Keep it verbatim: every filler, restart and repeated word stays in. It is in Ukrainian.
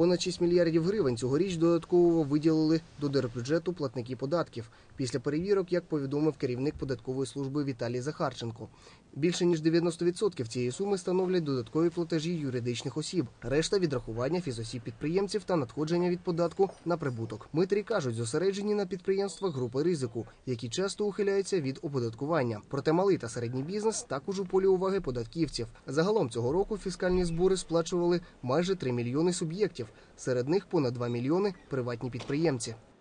Понад шість мільярдів гривень цьогоріч додатково виділили до держбюджету платники податків. Після перевірок, як повідомив керівник податкової служби Віталій Захарченко. Більше ніж дев'яносто відсотків цієї суми становлять додаткові платежі юридичних осіб. Решта – відрахування фізосіб-підприємців та надходження від податку на прибуток. Митарі кажуть, зосереджені на підприємствах групи ризику, які часто ухиляються від оподаткування. Проте малий та середній бізнес також у полі уваги податківців. Загалом цього року фіскальні збори сплачували майже три мільйони суб'єктів. Серед них понад два мільйони – приватні підприємці.